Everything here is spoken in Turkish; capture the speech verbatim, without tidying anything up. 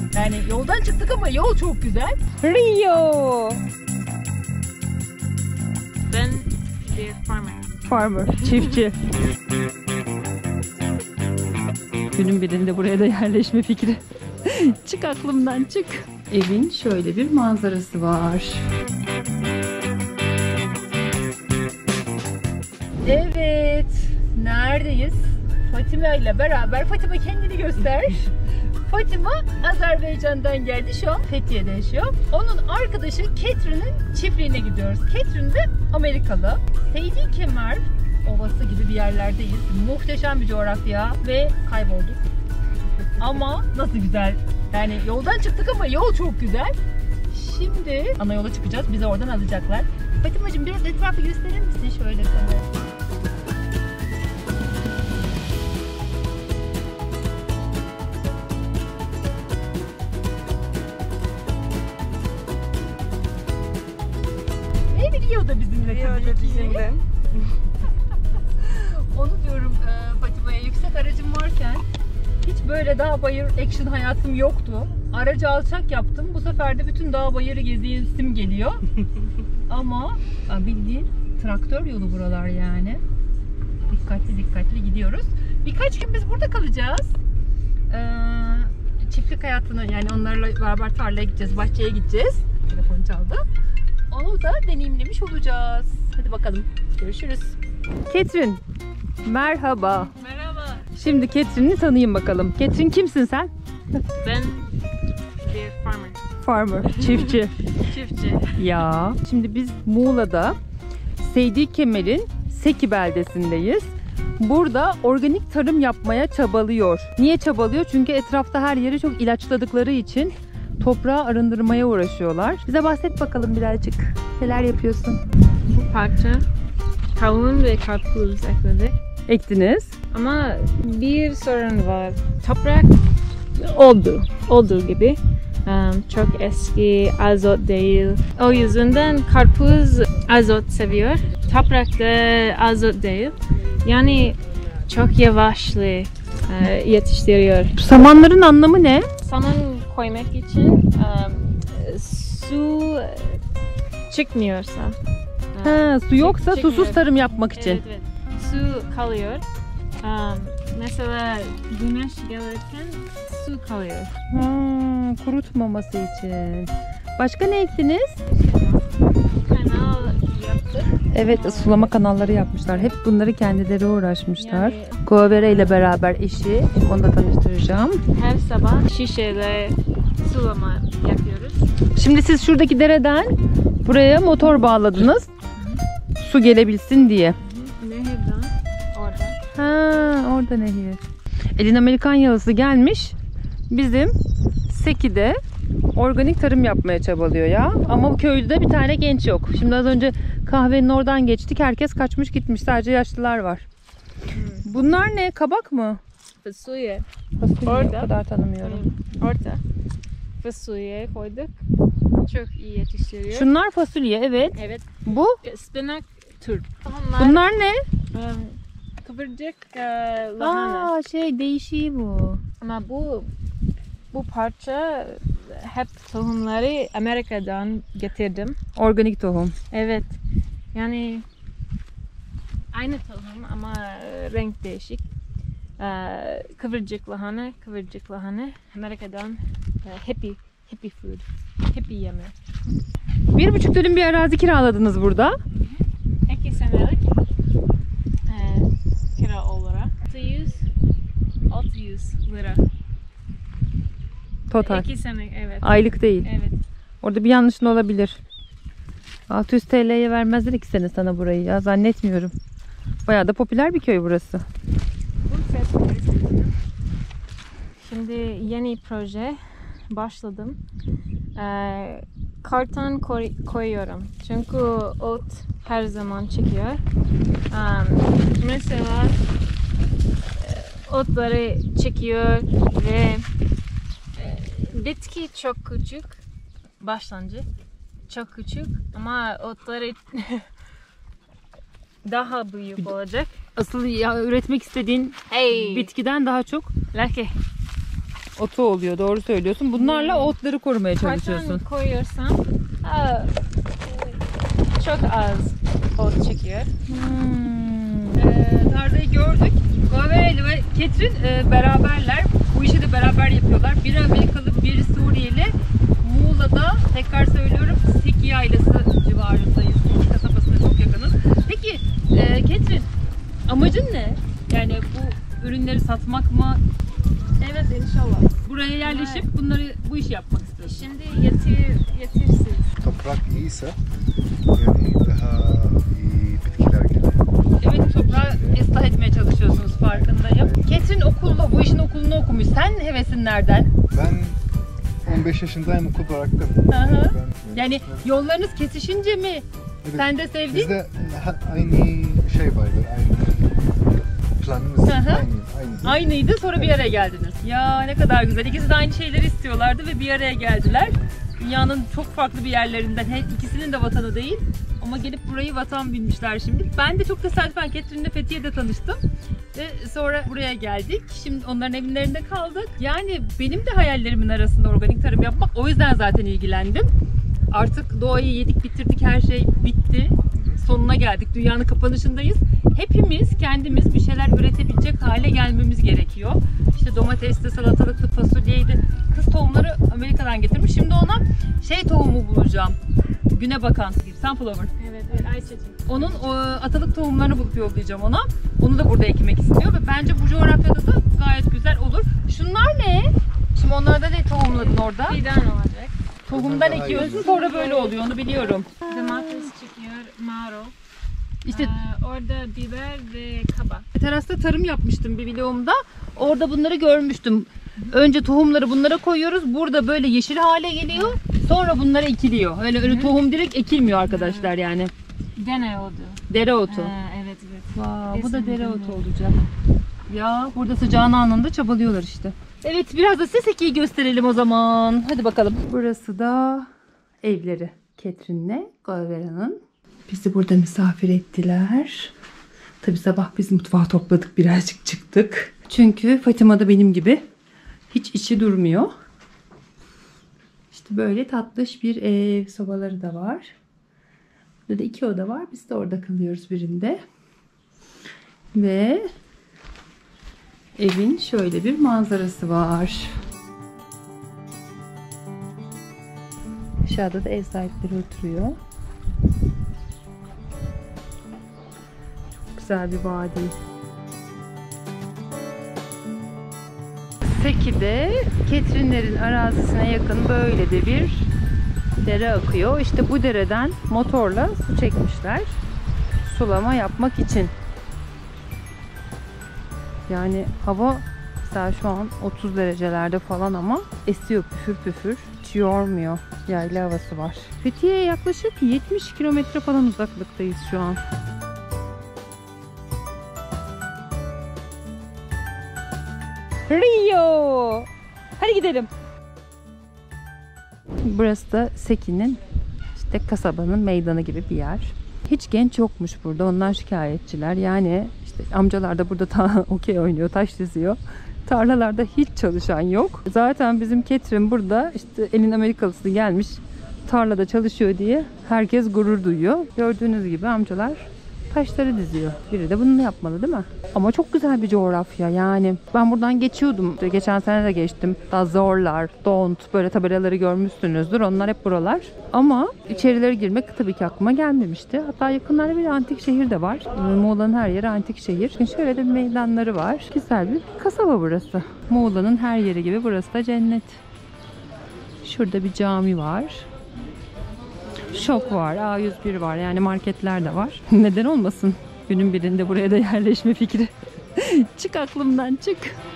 Yani yoldan çıktık ama yol çok güzel. Rio. Ben bir farmer. Farmer, çiftçi. Günün birinde buraya da yerleşme fikri. Çık aklımdan çık. Evin şöyle bir manzarası var. Evet, neredeyiz? Fatima ile beraber. Fatima kendini göster. Fatima Azerbaycan'dan geldi, şu an Fethiye'de yaşıyor. Onun arkadaşı Catherine'in çiftliğine gidiyoruz. Catherine de Amerikalı. Seydi Kemer Ovası gibi bir yerlerdeyiz. Muhteşem bir coğrafya ve kaybolduk. Ama nasıl güzel. Yani yoldan çıktık ama yol çok güzel. Şimdi ana yola çıkacağız. Bizi oradan alacaklar. Fatimacığım biraz etrafı gösterir misin şöyle sana? Rio da bizimle tabii ki. Bizimle. Onu diyorum e, Fatima'ya, yüksek aracım varken hiç böyle dağ bayır action hayatım yoktu. Aracı alçak yaptım. Bu sefer de bütün dağ bayırı geziyesim geliyor. Ama bildiğin traktör yolu buralar yani. Dikkatli dikkatli gidiyoruz. Birkaç gün biz burada kalacağız. Ee, çiftlik hayatını, yani onlarla beraber tarlaya gideceğiz, bahçeye gideceğiz. Telefon çaldı. Onu da deneyimlemiş olacağız. Hadi bakalım. Görüşürüz. Catherine, merhaba. Merhaba. Şimdi Catherine'i tanıyayım bakalım. Catherine, kimsin sen? Ben bir farmer. Farmer, çiftçi. Çiftçi. Ya. Şimdi biz Muğla'da Seydi Kemer'in Seki beldesindeyiz. Burada organik tarım yapmaya çabalıyor. Niye çabalıyor? Çünkü etrafta her yeri çok ilaçladıkları için toprağı arındırmaya uğraşıyorlar. Bize bahset bakalım birazcık. Neler yapıyorsun? Bu parça kavun ve karpuz ekledik. Ektiniz. Ama bir sorun var. Toprak oldu. Olduğu gibi. Um, çok eski, azot değil. O yüzden karpuz azot seviyor. Toprakta azot değil. Yani çok yavaşlı e, yetiştiriyor. Samanların anlamı ne? Saman koymak için um, su çıkmıyorsa. Ha, su yoksa çıkmıyor. susuz tarım yapmak için. Evet, evet. Su kalıyor. Um, mesela güneş gelirken su kalıyor. Ha, kurutmaması için. Başka ne ektiniz? Kanal yaptık. Evet, sulama kanalları yapmışlar. Hep bunları kendileri uğraşmışlar. Yani Guavera ile beraber eşi. Onu da tanıştıracağım. her sabah şişeyle sulama yapıyoruz. Şimdi siz şuradaki dereden buraya motor bağladınız. Su gelebilsin diye. Nehirden orada. Ha, orada nehir. Elin Amerikan yalısı gelmiş. Bizim Seki'de organik tarım yapmaya çabalıyor ya. Ama bu köyde bir tane genç yok. Şimdi az önce kahvenin oradan geçtik. Herkes kaçmış gitmiş. Sadece yaşlılar var. Hmm. Bunlar ne? Kabak mı? Fasulye. Fasulye, Orada. o kadar tanımıyorum. Orada. Fasulye koyduk. Çok iyi yetiştiriyor. Şunlar fasulye, evet. Evet. Bu? Ispanak tür. Bunlar, Bunlar ne? um, kıvırcık uh, lahana. Aa, şey değişiği bu. Ama bu bu parça hep tohumları Amerika'dan getirdim. Organik tohum. Evet. Yani aynı tohum ama renk değişik. Ee, kıvırcık lahana, kıvırcık lahana Amerika'dan e, hippie, hippie food, hippie yeme. Bir buçuk dönüm bir arazi kiraladınız burada. İki senelik e, kira olarak altı yüz, altı yüz lira. Total. İki sene, evet. Aylık değil. Evet. Orada bir yanlışın olabilir. altı yüz T L'ye vermezler iki sene sana burayı ya, zannetmiyorum. Bayağı da popüler bir köy burası. Şimdi yeni proje başladım. Ee, karton koy, koyuyorum. Çünkü ot her zaman çıkıyor. Um, mesela otları çekiyor ve bitki çok küçük. Başlangıcı çok küçük ama otları daha büyük olacak. Asıl ya üretmek istediğin Hey. bitkiden daha çok Lucky. otu oluyor. Doğru söylüyorsun. Bunlarla Hmm. otları korumaya Karton çalışıyorsun. koyuyorsan aa, çok az ot çıkıyor. Hmm. Ee, tarlayı gördük. Govereli ve Ketrin e, beraberler. Bu işi de beraber yapıyorlar. Biri Amerikalı, biri Suriyeli. Muğla'da, tekrar söylüyorum, Seki Yaylası civarındayız. İki kasabasına çok yakınız. Peki e, Ketrin, amacın ne? Yani bu ürünleri satmak mı? Evet, inşallah. Buraya yerleşip bunları, bu işi yapmak istiyorsun. Şimdi yetir, yetirsiz. Toprak iyiyse yani daha iyi bitkiler gelir. Evet, toprağı ıslah etmeye çalışıyorsunuz, farkındayım. Ketrin okulda, bu işin okulunu okumuş. Sen hevesin nereden? Ben on beş yaşındayım, okul bıraktım. Hı hı. Ben, Yani yollarınız kesişince mi evet, sen de sevdin? bizde ha- aynı şey vardır, aynı planımız, Hı hı. aynı, aynı. Aynıydı, sonra bir araya geldiniz. Ya ne kadar güzel. İkisi de aynı şeyleri istiyorlardı ve bir araya geldiler. Dünyanın çok farklı bir yerlerinden, he, ikisinin de vatanı değil. Ama gelip burayı vatan bilmişler şimdi. Ben de çok tesadüfen Ketrin'le Fethiye'de tanıştım. Ve sonra buraya geldik. Şimdi onların evlerinde kaldık. Yani benim de hayallerimin arasında organik tarım yapmak. O yüzden zaten ilgilendim. Artık doğayı yedik bitirdik, her şey bitti. Sonuna geldik. Dünyanın kapanışındayız. Hepimiz kendimiz bir şeyler üretebilecek hale gelmemiz gerekiyor. İşte domatesli, salatalıklı, fasulyeydi. Kız tohumları Amerika'dan getirmiş. Şimdi ona şey tohumu bulacağım. Güne bakan, sunflower. Evet, evet, ayçiçeği. Onun o, atalık tohumlarını bulup yollayacağım ona. Onu da burada ekmek istiyor ve bence bu coğrafyada da gayet güzel olur. Şunlar ne? Şimdi onlarda ne tohumladın orada? Fidan olacak. Tohumdan ekiyorsun, sonra böyle oluyor, onu biliyorum. Domates çıkıyor, marul. İşte Aa, orada biber ve kabak. terasta tarım yapmıştım bir vlogumda. Orada bunları görmüştüm. Önce tohumları bunlara koyuyoruz. Burada böyle yeşil hale geliyor. Sonra bunlara ekiliyor. Öyle öyle tohum direkt ekilmiyor arkadaşlar yani. Gene oldu. Dereotu. Aa, evet, evet. Wow, bu da Resim dereotu mükemmel. olacak. Ya burada sıcağın anında çabalıyorlar işte. Evet, biraz da size Seki'yi gösterelim o zaman. Hadi bakalım. Burası da evleri. Ketrin'le Govera'nın. Bizi burada misafir ettiler. Tabi sabah biz mutfağı topladık, birazcık çıktık. Çünkü Fatima da benim gibi hiç içi durmuyor. İşte böyle tatlış bir ev, sobaları da var. Burada da iki oda var. Biz de orada kalıyoruz birinde. Ve evin şöyle bir manzarası var. Aşağıda da ev sahipleri oturuyor. Çok güzel bir vadi. Seki'de Ketrinlerin arazisine yakın böyle de bir dere akıyor. İşte bu dereden motorla su çekmişler. Sulama yapmak için. Yani hava mesela şu an otuz derecelerde falan ama esiyor püfür püfür. Hiç yormuyor. Yayla havası var. Fethiye'ye yaklaşık yetmiş kilometre falan uzaklıktayız şu an. Rio! Hadi gidelim. Burası da Seki'nin işte kasabanın meydanı gibi bir yer. Hiç genç yokmuş burada. Onlar şikayetçiler. Yani işte amcalar da burada ta okey oynuyor, taş diziyor. Tarlalarda hiç çalışan yok. Zaten bizim Ketrin burada işte elin Amerikalısı gelmiş tarlada çalışıyor diye herkes gurur duyuyor. Gördüğünüz gibi amcalar taşları diziyor. Biri de bunu yapmalı değil mi? Ama çok güzel bir coğrafya yani. Ben buradan geçiyordum. Geçen sene de geçtim. Daha Zorlar, Don't böyle tabelaları görmüşsünüzdür. Onlar hep buralar. Ama içerilere girmek tabii ki aklıma gelmemişti. Hatta yakınlarda bir antik şehir de var. Muğla'nın her yeri antik şehir. Şöyle de meydanları var. Güzel bir kasaba burası. Muğla'nın her yeri gibi burası da cennet. Şurada bir cami var. Şok var, A yüz bir var. Yani marketler de var. Neden olmasın? Günün birinde buraya da yerleşme fikri. Çık aklımdan çık.